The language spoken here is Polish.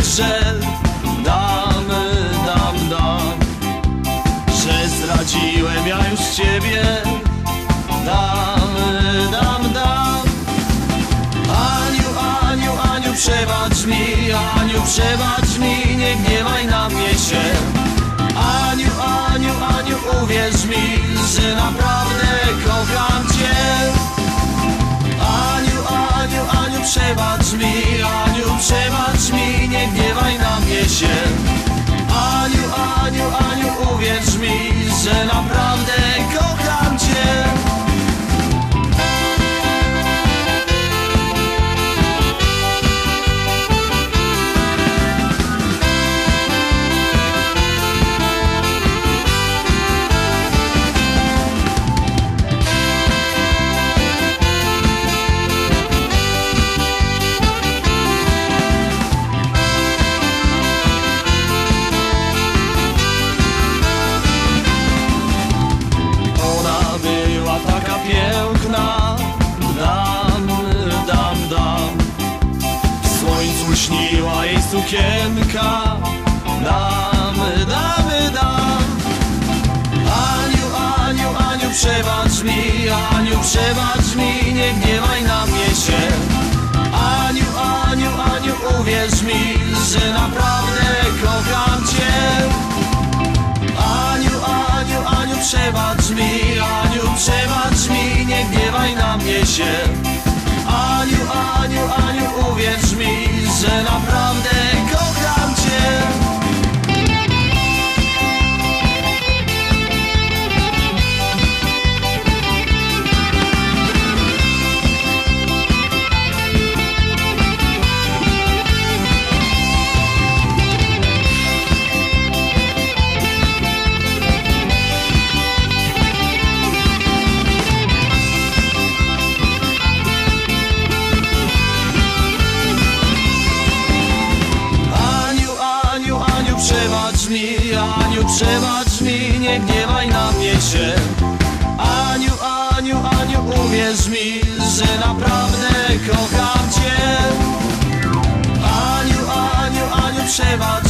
że dam, że zdradziłem ja już ciebie. Dam. Aniu, przebacz mi, Aniu, przebacz mi, nie gniewaj na mnie się. Aniu, uwierz mi, że naprawdę kocham cię. Aniu, przebacz mi, Aniu, przebacz mi, nie gniewaj na mnie się. Aniu, uwierz mi, że naprawdę kocham cię. Piękna, dam. W słońcu śniła jej sukienka. Dam. Aniu, przebacz mi, Aniu, przebacz mi, nie gniewaj na mnie się. Aniu, uwierz mi, że naprawdę kocham cię. Aniu, przebacz mi, Aniu, przebacz mi, nie gniewaj na mnie się. Aniu, uwierz mi, że naprawdę kocham cię. Aniu, przebacz mi, nie gniewaj na mnie się. Aniu, uwierz mi, że naprawdę kocham cię. Aniu, przebacz